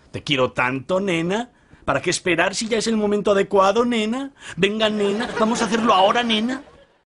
Te quiero tanto, nena. ¿Para qué esperar si ya es el momento adecuado, nena? Venga, nena, vamos a hacerlo ahora, nena.